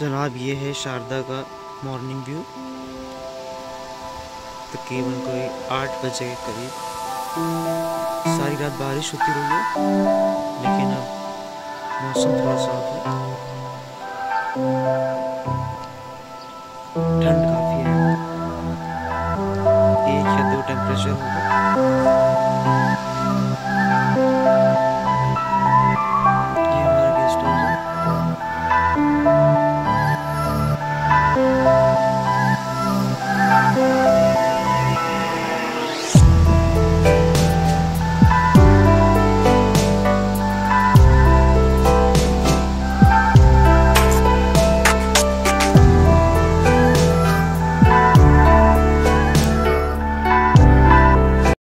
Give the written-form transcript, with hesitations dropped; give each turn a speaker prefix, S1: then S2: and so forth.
S1: जनाब ये है शारदा का मॉर्निंग व्यू। तकरीबन कोई 8 बजे के करीब। सारी रात बारिश होती रही है, लेकिन अब मौसम थोड़ा साफ है, ठंड काफ़ी है। 1 या 2 टेम्परेचर होगा।